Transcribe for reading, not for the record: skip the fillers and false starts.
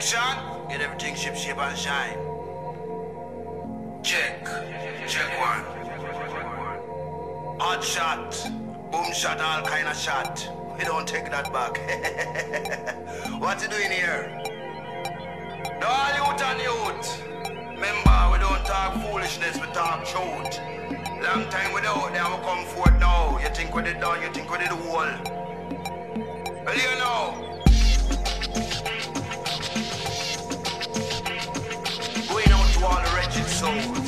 Connection, get everything ship shape and shine. Check one. Hot shot, boom shot, all kind of shot. We don't take that back. What you doing here? No, all youth and youth. Remember, we don't talk foolishness, we talk truth. Long time without there, we come forward now. You think we did done, you think we did the whole. Well, you know. Going out to all the wretched souls.